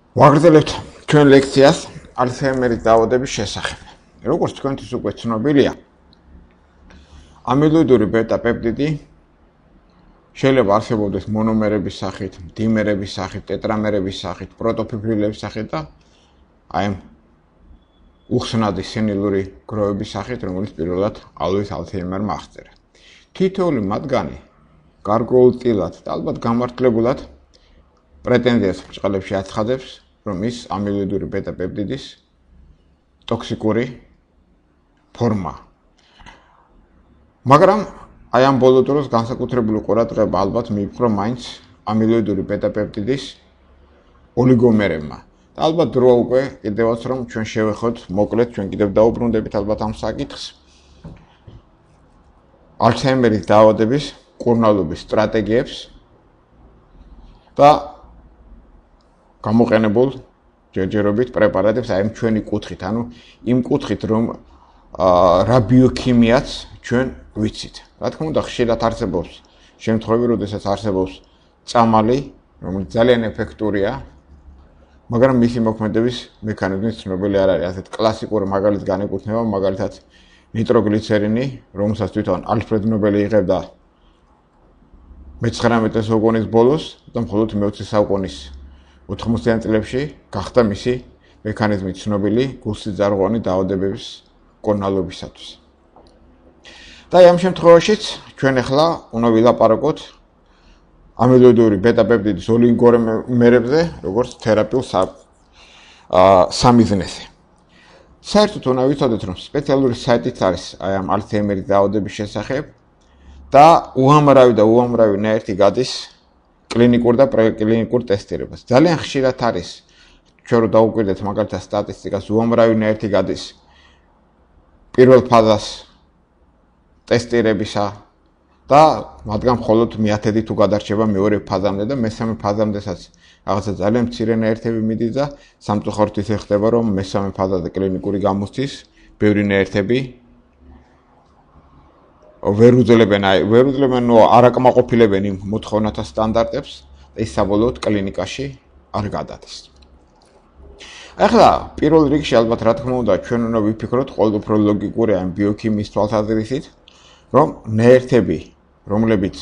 ვაგრძელებთ ჩვენ ლექციას ალცჰაიმერის დაავადების შესახებ. როგორც თქვენთვის უკვე ცნობილია, ამილოიდური ბეტა-პეპტიდი შეიძლება არსებობდეს მონომერების სახით, დიმერების სახით, ტეტრამერების სახით, პროტოფიბრილების სახით და აი ამ უხსნადი სენილური გროვების სახით, რომელიც პირველად ალვის ალცჰაიმერმა აღწერა. თითოეული მათგანი გარკვეულწილად და ალბათ გამართლებულად პრეტენზიას ბრჭყალებში აცხადებს, რომ ის ამილოიდური ბეტა-პეპტიდის ტოქსიკური ფორმა. მაგრამ აი ამ ბოლო დროს განსაკუთრებული ყურადღება ალბათ მიიპყრო მაინც ამილოიდური ბეტა-პეპტიდის ოლიგომერებმა. და ალბათ დროა უკვე კიდევაც რომ ჩვენ შევეხოთ მოკლედ ჩვენ კიდევ დაუბრუნდებით ალბათ ამ საკითხს. ალცჰაიმერის დაავადების კურნალობის სტრატეგიებს და გამოყენებულ ჯერჯერობით პრეპარატებს აი ამ ჩვენი კუთხით, ანუ იმ კუთხით რომ რა ბიოქიმიაც ჩვენ ვიცით. რა თქმა უნდა, ხშირად არსებობს შემთხვევები, როდესაც არსებობს წამალი, რომელიც ძალიან ეფექტურია, მაგრამ მისი მოქმედების მექანიზმი ცნობილი არ არის. ასეთ კლასიკურ მაგალითს განეკუთვნება მაგალითად ნიტროგლიცერინი, რომელსაც თვითონ ალფრედ ნობელი იღებდა მე-19 საუკუნის ბოლოს და მხოლოდ მე-20 საუკუნის 80-იან წლებში გახდა მისი მექანიზმი ცნობილი გულსიძარღვოვანი დაავადებების კურნალობისათვის. და ამ შემთხვევაშიც ჩვენ ახლა უნდა ვილაპარაკოთ ამილოიდური ბეტა-პეპტიდის ოლიგომერებზე, როგორც თერაპიულ სამიზნეზე. საერთოდ უნდა ვიცოდეთ, რომ სპეციალური საიტიც არის აი ამ ალცჰაიმერის დაავადების შესახებ და უამრავი ნაერთი გადის კლინიკურ და პრეკლინიკურ ტესტირებას. ძალიან ხშირად არის, ჩვენ რო დაუკვირდეთ მაგალითად სტატისტიკას, უამრავი ნაერთი გადის პირველ ფაზას ტესტირებისა და მათგან მხოლოდ მე-10 თუ გადარჩება მეორე ფაზამდე და მესამე ფაზამდესაც რაღაცა ძალიან მცირე ნაერთები მიდის და სამწუხაროდ ისე ხდება, რომ მესამე ფაზაზე კლინიკური გამოსთვის ბევრი ნაერთები ვერ უძლებენ არ აკმაყოფილებენ იმ მოთხოვნათა სტანდარტებს და ის საბოლოოდ კლინიკაში არ გადადის. ახლა პირველ რიგში ალბათ რა თქმა უნდა ჩვენ უნდა ვიფიქროთ ყოველ უფრო ლოგიკური ამ ბიოქიმიის თვალსაზრისით, რომ ნაერთები, რომლებიც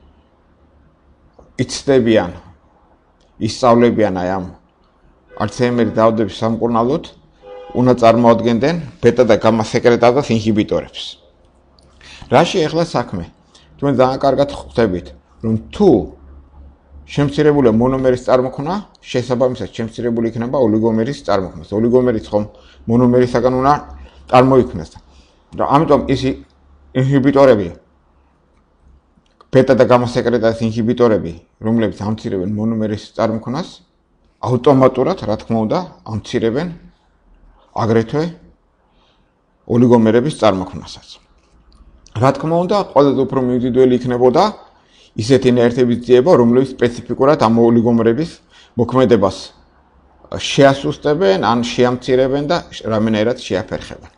იცდებიან, ისწავლებიან აი ამ ალცჰაიმერის დაავადების სამკურნალოდ, უნდა წარმოადგენდნენ ბეტა და გამა სეკრეტაზას ინჰიბიტორებს. რაში ახლა საქმე? თქვენ ძალიან კარგად ხვდებით, რომ თუ შემცირებულია მონომერის წარმოქმნა, შესაბამისად შემცირებული იქნება ოლიგომერის წარმოქმნა. ოლიგომერიც ხომ მონომერისაგან უნდა წარმოიქმნას. და ამიტომ ის ინჰიბიტორები, ბეტა და გამა სეკრეტაზის ინჰიბიტორები, რომლებიც ამცირებენ მონომერის წარმოქმნას, ავტომატურად, რა თქმა უნდა, ამცირებენ აგრეთვე ოლიგომერების წარმოქმნასაც. რა თქმა უნდა, ყველაზე უფრო მიუძიდველი იქნებოდა ისეთი ნაერთების ძიება, რომლებიც სპეციფიკურად ამ ოლიგომერების მოქმედებას შეასუსტებენ, ან შეამცირებენ და რამენერად შეაფერხებენ.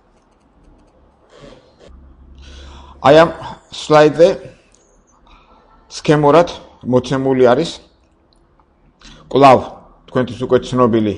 აი ამ სლაიდზე სქემურად მოცემული არის კვლავ თქვენთვის უკვე ცნობილი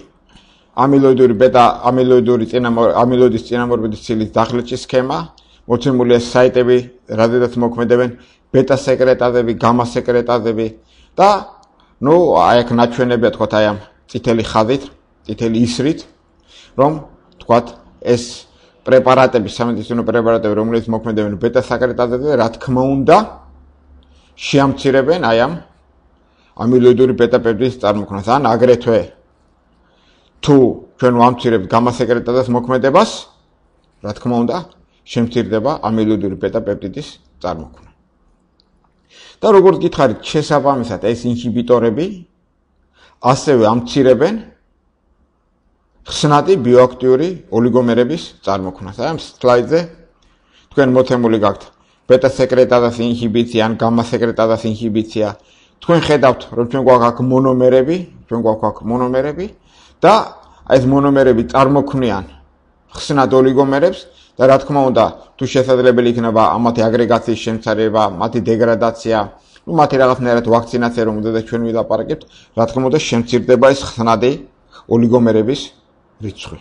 ამილოიდის წინამორბედის ცილის დახლეჭის სქემა, მოცემულია საიტები, რადგანაც მოქმედებენ ბეტა სეკრეტაზები, გამა სეკრეტაზები და აი აქ ნაჩვენებია თქვათ აი ამ წითელი ხაზით, წითელი ისრით, რომ თქვათ ეს პრეპარატები, სამედიცინო პრეპარატები, რომლებიც მოქმედებენ ბეტა სეკრეტაზებზე, რა თქმა უნდა, შეამცირებენ აი ამ ამილოიდური ბეტა-პეპტიდის წარმოქმნას. ან აგრეთვე თუ ჩვენ ვამცირებთ გამა სეკრეტაზის მოქმედებას, რა თქმა უნდა, შემცირდება ამილოიდური ბეტა-პეპტიდის წარმოქმნა. და როგორც გითხარით, შესაბამისად ეს ინჰიბიტორები ასევე ამცირებენ ხსნადი ბიოაქტიური ოლიგომერების წარმოქმნას. აი ამ სლაიდზე თქვენ მოცემული გაქვთ ბეტა სეკრეტაზის ინჰიბიცია ან გამა სეკრეტაზის ინჰიბიცია. თქვენ ხედავთ, რომ ჩვენ გვაქვს აქ მონომერები და ეს მონომერები წარმოქმნიან ხსნად ოლიგომერებს და რა თქმა უნდა, თუ შესაძლებელი იქნება ამათი აგრეგაციის შემცირება, მათი დეგრადაცია, მათი რაღაცნაირად ვაქცინაცია, რომელზეც ჩვენ ვილაპარაკებთ, რა თქმა უნდა, შემცირდება ეს ხსნადი ოლიგომერების რიცხვი.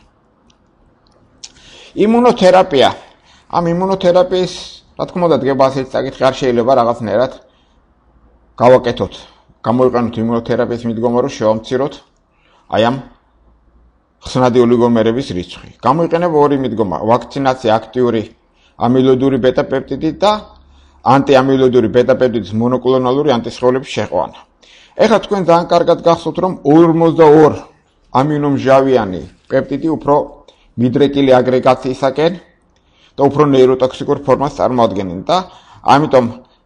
იმუნოთერაპია. ამ იმუნოთერაპიის, რა თქმა უნდა, დგება ასეთი საკითხი, არ შეიძლება რაღაცნაირად გავაკეთოთ. გამოიყენოთ იმუნოთერაპიის მიდგომა, რომ შევამციროთ აი ამ ხსნადი ოლიგომერების რიცხვი. გამოიყენება ორი მიდგომა: ვაქცინაცია აქტიური ამილოიდური ბეტა-პეპტიდით და ანტიამილოიდური ბეტა-პეპტიდის მონოკლონალური ანტისხეულების შეყვანა. ეხლა თქვენ ძალიან კარგად გახსოვთ, რომ 42 ამინომჟავიანი პეპტიდი უფრო მიდრეკილი აგრეგაციისაკენ და უფრო ნეიროტოქსიკურ ფორმას წარმოადგენენ და ამიტომ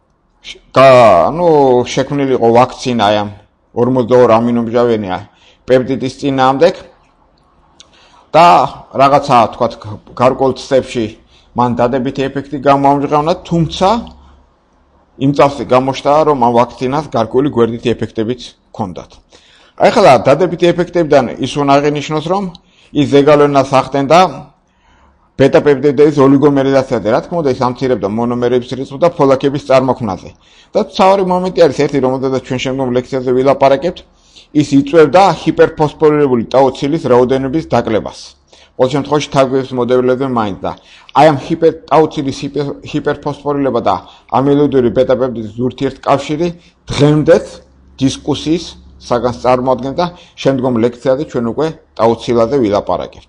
შექმნილი იყო ვაქცინა ამ 42 ამინომჟავიანი პეპტიდის წინააღმდეგ და რაღაცა თქვა გარკვეულ წლებში მან დადებითი ეფექტი გამოამჟღავნა, თუმცა იმ წელს გამოჩნდა, რომ ამ ვაქცინას გარკვეული გვერდითი ეფექტებიც ჰქონდათ. ახლა დადებითი ეფექტებიდან ის უნდა აღინიშნოს, რომ ის ზეგავლენას ახდენდა ბეტა-პეპტიდის ოლიგომერიზაციაზე, რა თქმა უნდა, ის ამცირებდა მონომერების რიცხვს და ფოლაკების წარმოქმნაზე. და მთავარი მომენტი არის ერთი, რომელზედაც ჩვენ შემდგომ ლექციაზე ვილაპარაკებთ, ის იწვევდა ჰიპერფოსფორილებული ტაუცილის რაოდენობის დაკლებას. ყოველ შემთხვევაში თარგმნების მოდელებზე მაინც და აი ამ ტაუცილის ჰიპერფოსფორილება და ამილოიდური ბეტა-პეპტიდის ურთიერთკავშირი დღემდეც დისკუსიის საგანს წარმოადგენს და შემდგომ ლექციაზე ჩვენ უკვე ტაუცილაზე ვილაპარაკებთ.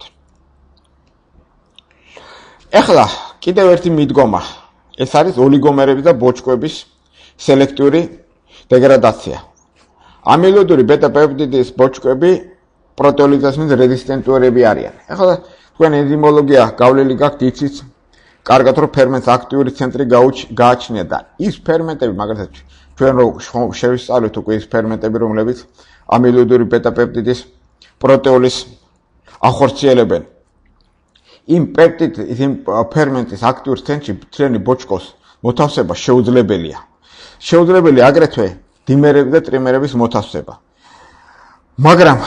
ეხლა კიდევ ერთი მიდგომა. ეს არის ოლიგომერების და ბოჭკოების სელექტიური დეგრადაცია. ამილოიდური ბეტა-პეპტიდის ბოჭკოები პროტეოლიზას მის რეზისტენტურები არიან. ეხლა თქვენ ენზიმოლოგია გავლილი გაქვთ, იცით კარგად რომ ფერმენტს აქტიური ცენტრი გააჩნია და ის ფერმენტები, მაგალითად ჩვენ რო შევისწავლეთ უკვე ის ფერმენტები, რომლებიც ამილოიდური ბეტა-პეპტიდის პროტეოლის ახორციელებენ. იმ ფერმენტის აქტიურ ცენტრში მთლიანი ბოჭკოს მოთავსება შეუძლებელია. შეუძლებელია აგრეთვე დიმერების და ტრიმერების მოთავსება. მაგრამ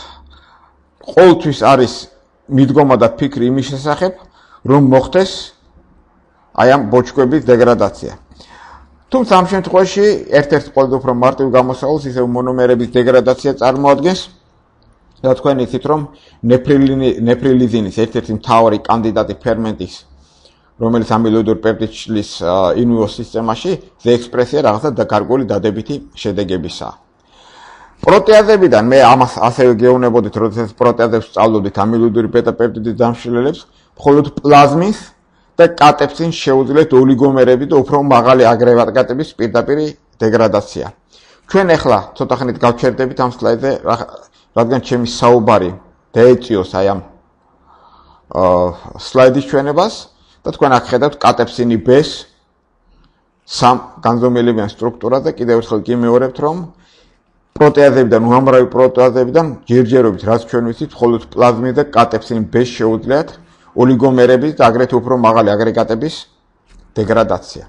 ყოველთვის არის მიდგომა და ფიქრი იმის შესახებ, რომ მოხდეს აი ამ ბოჭკოების დეგრადაცია. თუმცა ამ შემთხვევაში ერთ-ერთ ყველაზე უფრო მარტივ გამოსავალს ისევ მონომერების დეგრადაცია წარმოადგენს. და თქვენ იცით, რომ ნეფრილიზინის ერთ-ერთი მთავარი კანდიდატი ფერმენტის, რომელიც ამილოიდურ პეპტიდშლის ინვიო სისტემაში ზეექსპრესია რაღაცა და გარკვეული დადებითი შედეგებისაა. პროტეაზებიდან მე ამას ასევე გეუბნებოდით, როდესაც პროტეაზებს სწავლობდით ამილოიდური ბეტა-პეპტიდის დამშლელებს, მხოლოდ პლაზმის და კატეპსინს შეუძლიათ ოლიგომერები და უფრო მაღალი აგრეგატების პირდაპირ დეგრადაცია. ჩვენ ახლა ცოტა ხნით გავჩერდებით ამ სლაიდზე, რადგან ჩემი საუბარი დაეწიოს აი ამ სლაიდის ჩვენებას და თქვენ აქ ხედავთ კატეპსინი B-ს სამ განზომილებიან სტრუქტურაზე. კიდევ ერთხელ გიმეორებთ, რომ პროტეაზებიდან, უამრავი პროტეაზებიდან ჯერჯერობით, რაც ჩვენ ვიცით, მხოლოდ პლაზმის და კატეპსინ B-ს შეუძლიათ ოლიგომერების და აგრეთვე უფრო მაღალი აგრეგატების დეგრადაცია.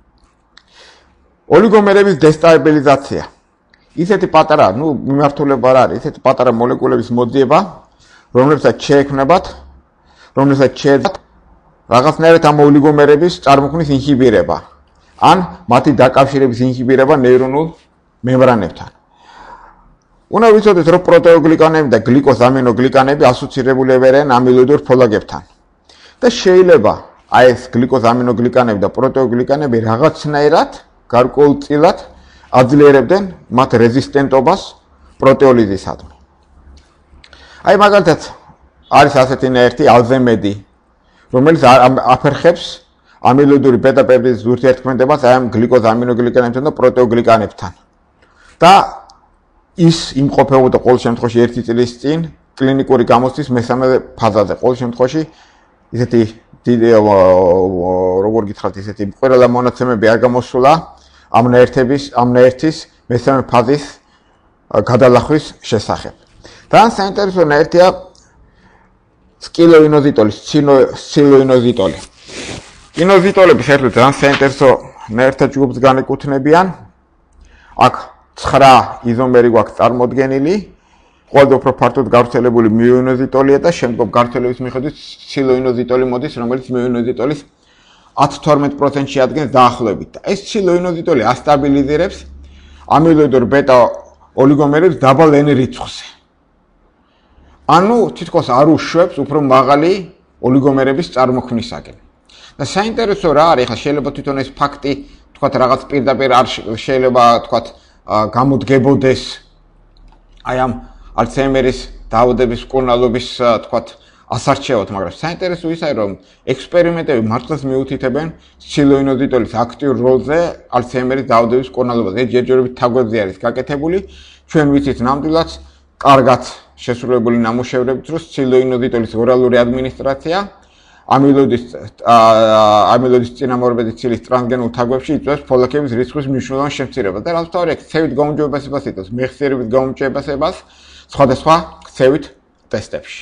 ოლიგომერების დესტაბილიზაცია. ისეთი პატარა, მიმართულება არ არის, ისეთი პატარა მოლეკულების მოძიება, რომლებსაც შეექმნებათ, რაღაცნაირად ამ ოლიგომერების წარმოქმნის ინჰიბირება, ან მათი დაკავშირების ინჰიბირება ნეირონულ მემბრანებთან. უნდა ვიცოდეთ, რომ პროტეოგლიკანები და გლიკოზამინოგლიკანები ასოცირებულები არიან ამილოიდურ ფოლაკებთან. და შეიძლება აი ეს გლიკოზამინოგლიკანები და პროტეოგლიკანები რაღაცნაირად გარკვეულწილად აძლიერებდნენ მათ რეზისტენტობას პროტეოლიზისადმი. აი მაგალითად არის ასეთი ნაერთი ალზემედი, რომელიც აფერხებს ამილოიდური ბეტა-პეპტიდის ურთიერთქმედებას აი ამ გლიკოზამინოგლიკანებთან და პროტეოგლიკანებთან. და ის იმყოფებოდა ყოველ შემთხვევაში 1 წლის წინ კლინიკური გამოცდის მესამე ფაზაზე. ყოველ შემთხვევაში ისეთი როგორ გითხრათ, ისეთი ყველა მონაცემები არ გამოსულა ამ ნაერთის მესამე ფაზის გადალახვის შესახებ. თან საინტერესო ნაერთია სკილოინოზიტოლი, სილოინოზიტოლი. ინოზიტოლები საერთოდ ძალიან საინტერესო ნაერთთა ჯგუფს განეკუთვნებიან. აქ 9 იზომერი გვაქვს წარმოდგენილი. ყველაზე უფრო ფართოდ გავრცელებული მიოინოზიტოლია და შემდგომ გავრცელების მიხედვით სილოინოზიტოლი მოდის, რომელიც მიოინოზიტოლის 10-12%-ში ადგენს დაახლოებით. და ეს სილოინოზიტოლი ასტაბილიზირებს ამილოიდურ ბეტა ოლიგომერებს დაბალ N რიცხვზე. ანუ თითქოს არ უშვებს უფრო მაღალი ოლიგომერების წარმოქმნისაკენ. და საინტერესო რა არის, ხა შეიძლება თვითონ ეს ფაქტი, თქვათ რაღაც პირდაპირ არ შეიძლება თქვათ გამოდგებოდეს აი ამ ალცჰაიმერის დაავადების მკურნალობის თქვათ ასარჩევად, მაგრამ საინტერესო ის არის, რომ ექსპერიმენტები მართლაც მიუთითებენ სცილოინოდიტოლის აქტიურ როლზე ალცჰაიმერის დაავადების მკურნალობაზე. ეს ჯერჯერობით თაგვებზე არის გაკეთებული. ჩვენ ვიცით ნამდვილად კარგად შესრულებული ნამუშევრებით, რომ სცილოინოდიტოლის ორალური ადმინისტრაცია ამილოიდის წინამორბედი ცილის ტრანსგენულ თაგვებში იწვევს ფოლაკების რისკის მნიშვნელოვან შემცირებას და რაც თავი ქცევით გაუმჯობესებას იწვევს მეხსიერების გაუმჯობესებას სხვადასხვა ქცევით ტესტებში.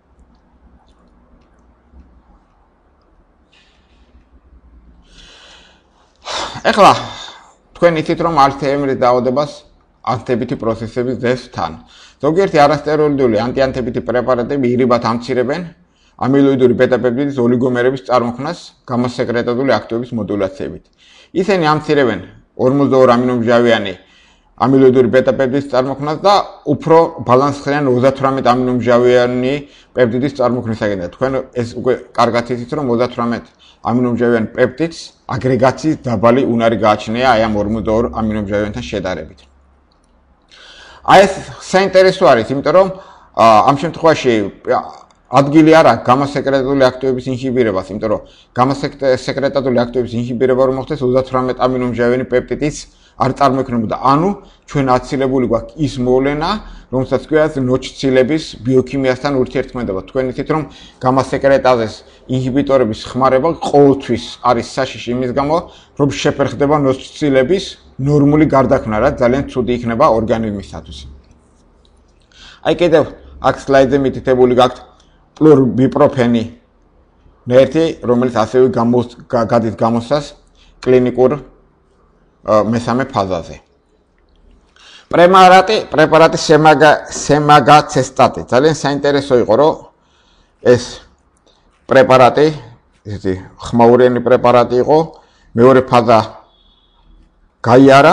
ეხლა თქვენ იცით რომ ალცჰაიმერის დაავადებას ანტებითი პროცესების ძევს თან. ზოგიერთი არასტეროიდული ანტიანტებითი პრეპარატები ირიბად ამცირებენ ამილოიდური ბეტა-პეპტიდის ოლიგომერების წარმოქმნას გამოსეკრეტებული აქტივობის მოდულაციებით. ისინი ამცირებენ 42 ამინომჟავიანი ამილოიდური ბეტა-პეპტიდის წარმოქმნას და უფრო ბალანსხდიან 38 ამინომჟავიანი პეპტიდის წარმოქმნისაგან. თქვენ ეს უკვე კარგად იცით რომ 38 ამინომჟავიანი პეპტიდს აგრეგაციის დაბალი უნარი გააჩნია აი ამ 42 ამინომჟავიანთან შედარებით. აი ეს საინტერესო არის, იმიტომ რომ ამ შემთხვევაში ადგილი არ აქვს გამოსეკრეტებული აქტივობის ინჰიბირებას, იმიტომ რომ გამოსეკრეტებული აქტივობის ინჰიბირება რომ მოხდეს 38 ამინომჟავიანი პეპტიდის არ წარმოქმნებოდა. ანუ ჩვენ აცილებული გვაქვს ის მოვლენა, რომელსაც ქვია ნოჩცილების ბიოქიმიასთან ურთიერთქმედება. თქვენ იცით რომ გამოსეკრეტაზეს ინჰიბიტორების ხმარება ყოველთვის არის საშიში იმის გამო, რომ შეფერხდება ნოჩცილების ნორმული გარდაქმნა, რაც ძალიან ცუდი იქნება ორგანიზმისათვის. აი კიდევ აქ სლაიდზე მითითებული გაქვთ პლურბიპროფენი ნერთი, რომელიც ასევე გადის გამოსას კლინიკურ მესამე ფაზაზე. პრეპარატი სემაგაცესტატი. ძალიან საინტერესო იყო, რომ ეს პრეპარატი, ესეთი ხმაურიანი პრეპარატი იყო, მეორე ფაზა გაიარა,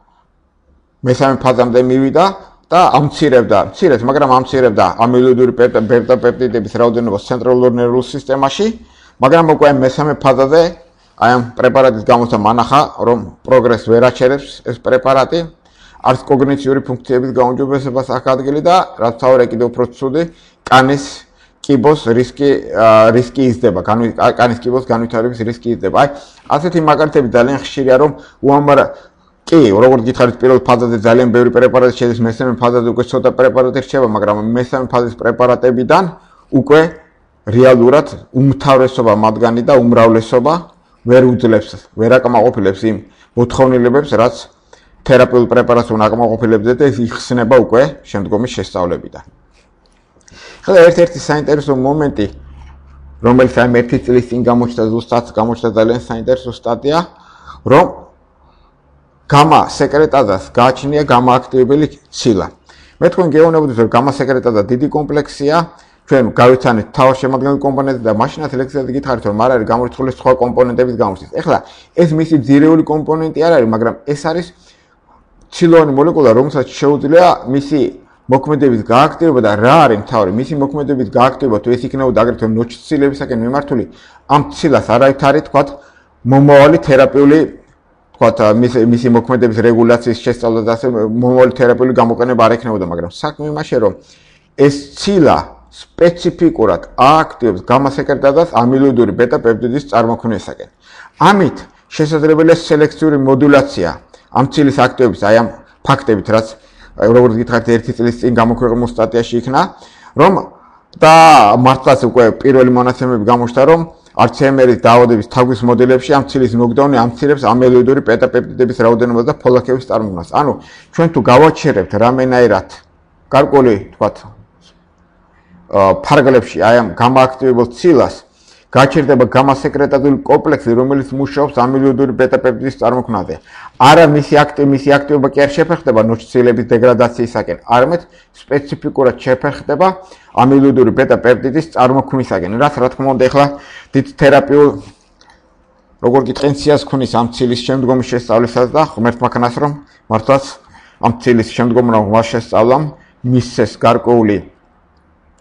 მესამე ფაზამდე მივიდა და ამცირებდა ამილოიდური ბეტა-პეპტიდების რაოდენობას ცენტრალურ ნერვულ სისტემაში, მაგრამ უკვე მესამე ფაზაზე აი ამ პრეპარატის გამოსა მანახა, რომ პროგრესს ვერ აჩერებს ეს პრეპარატი, არც კოგნიციური ფუნქციების გაუმჯობესებას აქვს ადგილი და რაც თავი კიდევ უფრო ცუდი, კანის კიბოს რისკი იზრდება, კანის კიბოს განვითარების რისკი იზრდება. აი ასეთი მაგალითები ძალიან ხშირია, რომ უამრავ კი, როგორც გითხარით, პირველ ფაზაზე ძალიან ბევრი პრეპარატი შედის, მესამე ფაზაზე უკვე ცოტა პრეპარატი რჩება, მაგრამ მესამე ფაზის პრეპარატებიდან უკვე რეალურად უმთავრესობა მათგანი და უმრავლესობა ვერ უძლებს, ვერ აკმაყოფილებს იმ მოთხოვნილებებს, რაც თერაპიულ პრეპარატს უნდა აკმაყოფილებდეს და ეს იხსნება უკვე შემდგომი შესწავლებიდან. ახლა ერთ-ერთი საინტერესო მომენტი, რომელიც აი 1 წლის წინ გამოჩნდა ძალიან საინტერესო სტატია, რომ გამა-სეკრეტაზას გააჩნია გამააქტივებელი ცილა. მე თქვენ გეუბნებოდით, რომ გამა-სეკრეტაზა დიდი კომპლექსია, ჩვენ გავიცანით თავშემადგენელი კომპონენტი და მაშინაც ლექციაზე გითხარით, რომ არ არის გამორიცხული სხვა კომპონენტების გამოსვლის. ეხლა ეს მისი ძირეული კომპონენტი არ არის, მაგრამ ეს არის ცილოვანი მოლეკულა, რომელსაც შეუძლია მისი მოქმედების გააქტივება და რა არის მთავარი, მისი მოქმედების გააქტივება თუ ეს იქნებოდა აგრეთვე ნოჩცილებისაკენ მიმართული, ამ ცილას არავითარი თქვათ მომავალი თერაპიული თქვათ მისი მოქმედების რეგულაციის შესწავლა და ასე მომავალი თერაპიული გამოყენება არ ექნებოდა, მაგრამ საქმე იმაშია, რომ ეს ცილა სპეციფიკურად ააქტივებს გამა-სეკრეტაზას ამილოიდური ბეტა-პეპტიდის წარმოქმნისაკენ. ამით შესაძლებელია სელექციური მოდულაცია ამ ცილის აქტივების, აი ამ ფაქტებით, რაც როგორც გითხარით, 1 წლის წინ გამოქვეყნებულ სტატიაში იქნა, რომ და მართლაც უკვე პირველი მონაცემები გამოჩნდა, რომ ალცჰაიმერის დაავადების თაგვის მოდელებში ამ ცილის ნოკდაუნი ამცირებს ამილოიდური ბეტა-პეპტიდების რაოდენობას და ფოლაკების წარმოქმნას. ანუ ჩვენ თუ გავაჩერებთ რამენაირად გარკვეული, თქვათ, ფარგლებში აი ამ გამააქტივებულ ცილას, გაჩერდება გამა-სეკრეტაზული კომპლექსი, რომელიც მუშაობს ამილოიდური ბეტა-პეპტიდის წარმოქმნაზე. არა მისი აქტივობა კი არ შეფერხდება ნოჩცილების დეგრადაციისაკენ, არამედ სპეციფიკურად შეფერხდება ამილოიდური ბეტა-პეპტიდის წარმოქმნისაკენ. რაც რა თქმა უნდა, ეხლა დიდ თერაპიულ როგორ გიტყენციას ქონის ამ ცილის შემდგომი შესწავლისას და ღმერთმა ქნას, რომ მართლაც ამ ცილის შემდგომ რომ მას შესწავლამ, მისცეს გარკვეული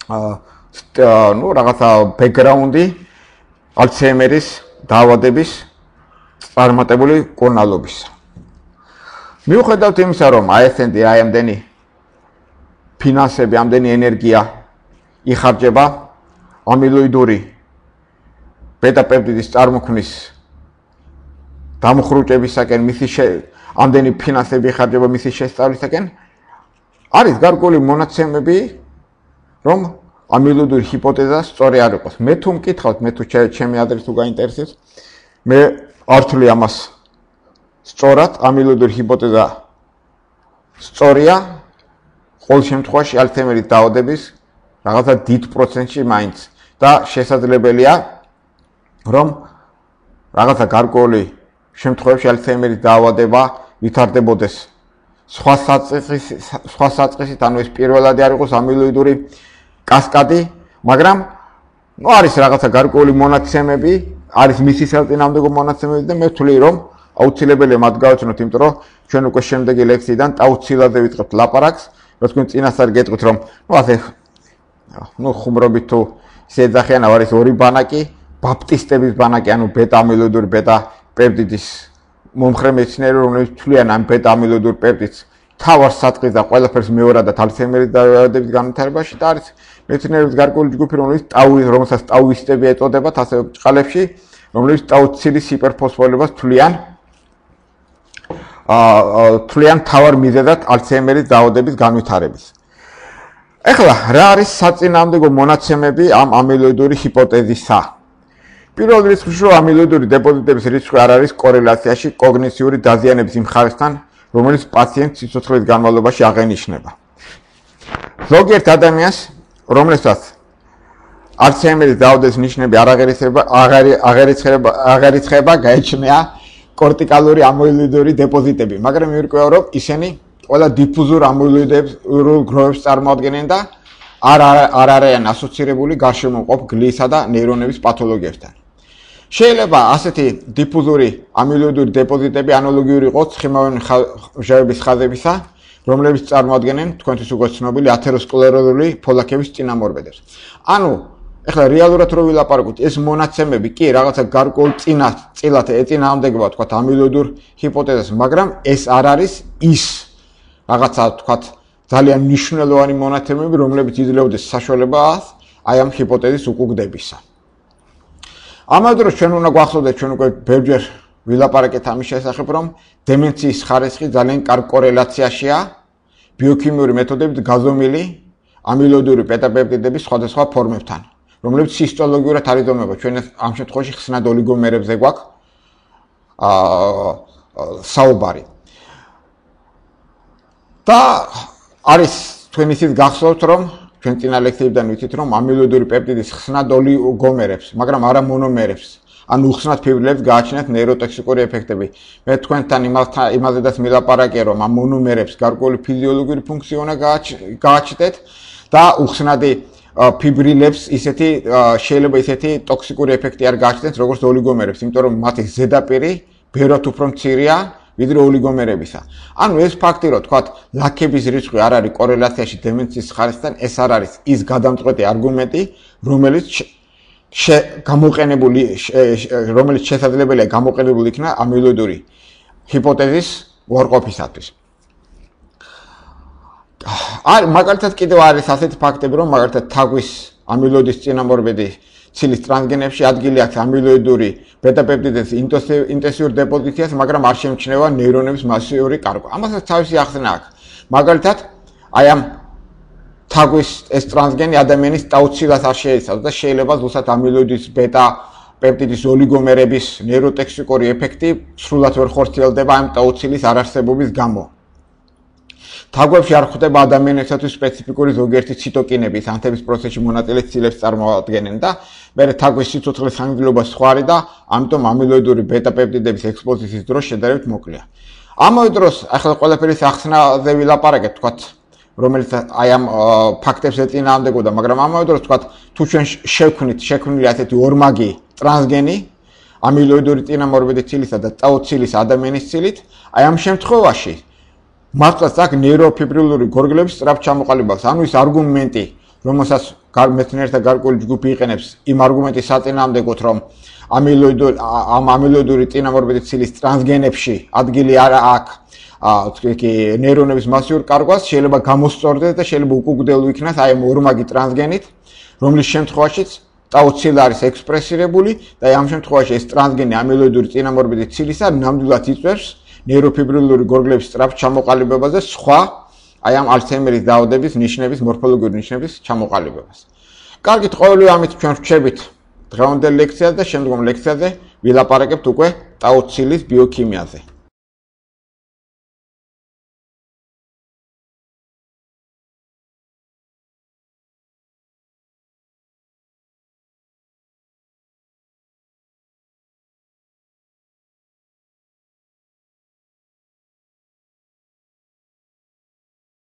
ну რაღაცა ბექგრაუნდი ალცჰაიმერის დაავადების წარმატებული კურნალობის. მიუხედავად იმისა, რომ ASND ამდენი ფინანსები, ამდენი ენერგია იხარჯება ამილოიდური ბეტა-პეპტიდის წარმოქმნის დამხრუჭებისაკენ, ამდენი ფინანსები იხარჯება მისი შესწავლისაკენ, არის გარკვეული მონაცემები, რომ ამილოიდური ჰიპოთეზა სწორი არ იყოს. მე თუ მკითხავთ, მე თუ ჩემი აზრით თუ გაინტერესებს, მე არ ვთვლი ამას სწორად, ამილოიდური ჰიპოთეზა სწორია, ყოველ შემთხვევაში ალცჰაიმერის დაავადების რაღაცა დიდ პროცენტში მაინც და შესაძლებელია, რომ რაღაცა გარკვეული შემთხვევებში ალცჰაიმერის დაავადება ვითარდებოდეს სხვა საწყისით, ანუ ეს პირველადი არ იყოს ამილოიდური კასკადი, მაგრამ ну არის რაღაცა გარკვეული მონაცემები, არის მისი საწინააღმდეგო მონაცემები და მე ვთვლი, რომ აუცილებელია მათ გავაცნოთ, იმიტომ რომ ჩვენ უკვე შემდეგი ლექციიდან ტაუცილაზე ვიწყებთ ლაპარაკს, რომ თქვენ წინასწარ გეტყვით, რომ ხუმრობით თუ შეეძახიან, არის ორი ბანაკი, ბაპტისტების ბანაკი, ანუ ბეტა-ამილოიდური ბეტა-პეპტიდის მომხრე მეცნიერები, რომლებიც თვლიან ამ ბეტა-ამილოიდურ პეპტიდს თავარ საწყის და ყველაფერს მეორადად ალცჰაიმერის დაავადების განვითარებაში და არის მეცნიერების გარკვეული ჯგუფი, რომელსაც ტაუისტები ეწოდებათ ასევე ბრჭყალებში, რომლებიც ტაუცილის ჰიპერფოსფორილებას თვლიან თავარ მიზეზად ალცჰაიმერის დაავადების განვითარების. ეხლა რა არის საწინააღმდეგო მონაცემები ამ ამილოიდური ჰიპოთეზისა? პირველ რიცხვში, რომ ამილოიდური დეპოზიტების რიცხვი არ არის კორელაციაში კოგნიციური დაზიანების იმ ხარისხთან, რომელიც პაციენტს სიცოცხლის განმავლობაში აღენიშნება. ზოგიერთ ადამიანს, რომელსაც ალცჰაიმერის დაავადების ნიშნები აღარ იცხება, გაეჩნია კორტიკალური ამილოიდური დეპოზიტები, მაგრამ მივირკვევა, რომ ისინი ყველა დიფუზურ ამილოიდურ გროვებს წარმოადგენენ და არ არიან ასოცირებული გარშემო მყოფ გლიისა და ნეირონების პათოლოგიებთან. შეიძლება ასეთი დიფუზური ამილოიდური დეპოზიტები ანალოგიური იყოს ცხიმავანი მჟავების ხაზებისა, რომლებიც წარმოადგენენ თქვენთვის უკვე ცნობილი ათეროსკლეროზული ფოლაქების წინამორბედებს. ანუ ეხლა რეალურად რო ვილაპარაკოთ, ეს მონაცემები კი რაღაცა გარკვეულ წილად ეწინააღმდეგება თქვათ ამილოიდურ ჰიპოთეზას, მაგრამ ეს არ არის ის რაღაცა თქვათ ძალიან მნიშვნელოვანი მონაცემები, რომლებიც იძლეოდეს საშუალებას აი ამ ჰიპოთეზის უკუგდებისა. ამავე დროს ჩვენ უნდა გვახსოვდეს, ჩვენ უკვე ბევრჯერ ვილაპარაკეთ ამის შესახებ, რომ დემენციის ხარისხი ძალიან კარგ კორელაციაშია ბიოქიმიური მეთოდებით გაზომილი ამილოიდური ბეტა-პეპტიდების სხვადასხვა ფორმებთან, რომლებიც ჰისტოლოგიურად არ იზომება. ჩვენ ამ შემთხვევაში ხსნად ოლიგომერებზე გვაქვს საუბარი. და არის თქვენ ისიც გახსოვთ, რომ ჩვენ წინა ლექციებიდან ვიცით, რომ ამილოიდური პეპტიდის ხსნად ოლიგომერებს, მაგრამ არა მონომერებს, ანუ უხსნად ფიბრილებს გააჩნიათ ნეიროტოქსიკური ეფექტები. მე თქვენთან იმაზედაც მილაპარაკე, რომ ამ მონომერებს გარკვეული ფიზიოლოგიური ფუნქცია უნდა გააჩნდეთ და უხსნადი ფიბრილებს შეიძლება ისეთი ტოქსიკური ეფექტი არ გააჩნდეთ, როგორც ოლიგომერებს, იმიტომ რომ მათი ზედაპირი ბევრად უფრო მცირეა ვიდრე ოლიგომერებისა. ანუ ეს ფაქტი, რომ თქვათ, ლაქების რიცხვი არ არის კორელაციაში დემენციის ხარისხთან, ეს არ არის ის გადამწყვეტი არგუმენტი, რომელიც შესაძლებელია გამოყენებული იქნა ამილოიდური ჰიპოთეზის უარყოფისათვის. მაგალითად კიდევ არის ასეთი ფაქტები, რომ მაგალითად თაგვის ამილოიდის წინამორბედი ცილის ტრანსგენებში ადგილი აქვს ამილოიდური ბეტა-პეპტიდის ინტენსიურ დეპოზიციას, მაგრამ არ შემჩნევა ნეირონების მასიური კარგვა. ამასაც თავისი ახსნა აქვს. მაგალითად, აი ამ თაგვის ეს ტრანსგენი ადამიანის ტაუცილას არ შეიცავს და შეიძლება ზუსტად ამილოიდის ბეტა-პეპტიდის ოლიგომერების ნეიროტოქსიკური ეფექტი სრულად ვერ ხორციელდება ამ ტაუცილის არარსებობის გამო. თაგვებში არ ხვდება ადამიანებისათვის სპეციფიკური ზოგიერთი ციტოკინები, ანთების პროცესში მონაწილე ცილებს წარმოადგენენ და მერე თაგვის სიცოცხლის ხანგრძლივობა სხვა არის და ამიტომ ამილოიდური ბეტა-პეპტიდების ექსპოზიციის დროს შედარებით მოკლეა. ამავე დროს, ახლა ყველაფერის ახსნაზე ვილაპარაკეთ, თქვათ, რომელიც აი ამ ფაქტებს ეწინააღმდეგებოდა, მაგრამ ამავე დროს, თქვათ, თუ ჩვენ შექმნილი ასეთი ორმაგი ტრანსგენი ამილოიდური წინამორბედი ცილისა და ტაუცილის ადამიანის ცილით, აი ამ შემთხვევაში მართლაც აქ ნეიროფიბრილური გორგლების სწრაფ ჩამოყალიბებას, ანუ ის არგუმენტი, რომელსაც მეცნიერთა გარკვეული ჯგუფი იყენებს იმ არგუმენტის საწინააღმდეგოდ, რომ ამილოიდური წინამორბედი ცილის ტრანსგენებში ადგილი არ აქვს ნეირონების მასიურ კარგვას, შეიძლება გამოსწორდეს და შეიძლება უკუგდელო იქნას აი ამ ორმაგი ტრანსგენით, რომლის შემთხვევაშიც ტაუ ცილა არის ექსპრესირებული და ამ შემთხვევაში ეს ტრანსგენი ამილოიდური წინამორბედი ცილისა ნამდვილად იწვევს ნეიროფიბრილური გორგლების სწრაფ ჩამოყალიბებაზე სხვა აი ამ ალცჰაიმერის დაავადების ნიშნების მორფოლოგიური ნიშნების ჩამოყალიბებას. კარგით, ყოველივე ამით ჩვენ ვრჩებით დღევანდელ ლექციაზე და შემდგომ ლექციაზე ვილაპარაკებთ უკვე ტაუ ცილის ბიოქიმიაზე.